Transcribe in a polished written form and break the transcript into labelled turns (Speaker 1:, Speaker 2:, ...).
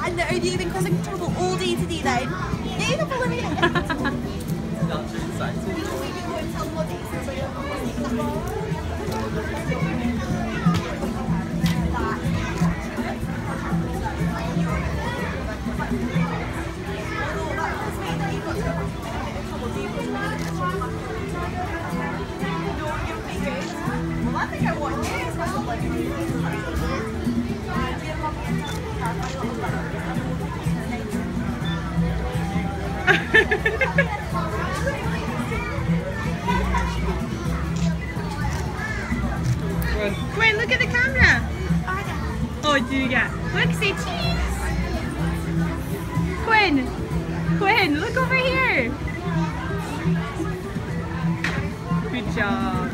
Speaker 1: and the only you've been causing trouble all day today then. Yeah, you're not following me.
Speaker 2: Not too excited.
Speaker 1: I think I want you.
Speaker 3: Gwen, look at the camera. Oh, do you get? Look, say cheese. Gwen, look over here. Good job.